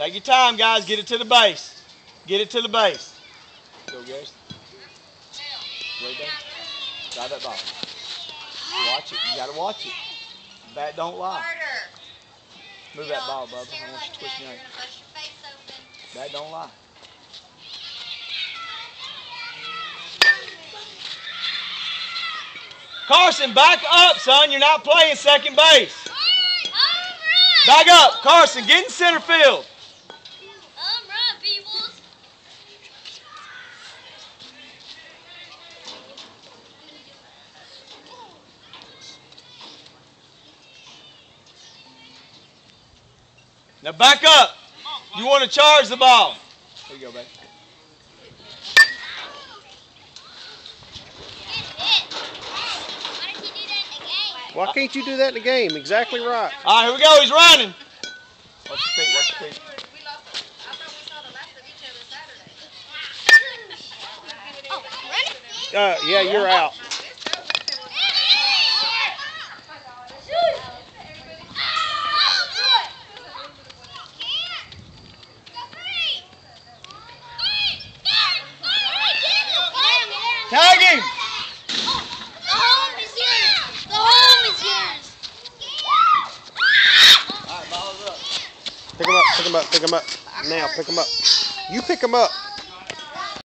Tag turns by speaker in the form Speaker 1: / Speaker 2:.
Speaker 1: Take your time, guys. Get it to the base. Get it to the base. Go, guys. Way down. Drive that ball. Watch it. You got to watch it. Bat don't lie. Move that ball, Bubba. I want you to twist your ankle. Bat don't lie. Carson, back up, son. You're not playing second base. Back up. Carson, get in center field. Now back up. You want to charge the ball. There you go, baby.
Speaker 2: Why can't you do that in the game? Exactly right.
Speaker 1: All right, here we go. He's running. Watch your feet. Watch your feet.
Speaker 2: Yeah, you're out.
Speaker 1: Tag him.
Speaker 2: Pick him up, pick him up, pick him up. Now, pick him up. You pick him up.